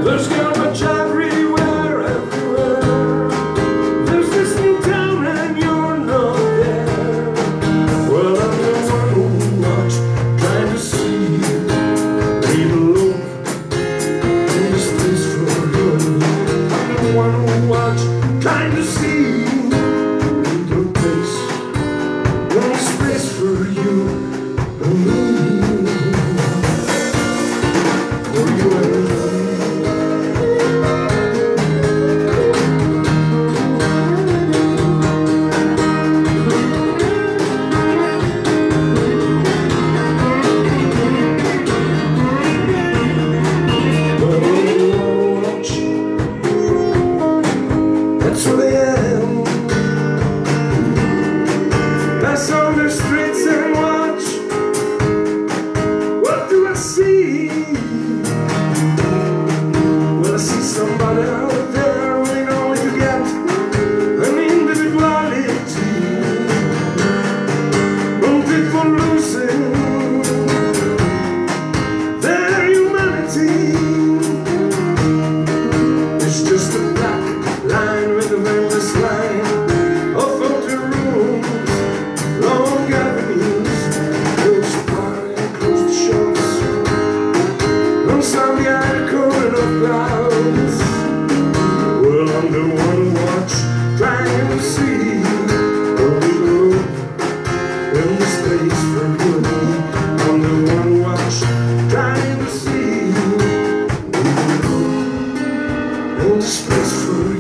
There's garbage everywhere, everywhere. There's this new town and you're not there. Well, I'm the one who watch, trying to see leave alone in this place for you. I'm the one who watch, trying to see leave a place in this place for you and me. For you and me. That's who they am. Pass on the streets and watch. What do I see? Well, I see somebody out there willing only to get an individuality. Wanted for losing their humanity. It's just a black line with a endless line of hotel rooms, long avenues, close the bar and close the shops. On some behind a curtain of clouds. Well, I'm the one watch, trying to see a little in the space for you and me. I'm the one watch, trying to see a little in the space for you.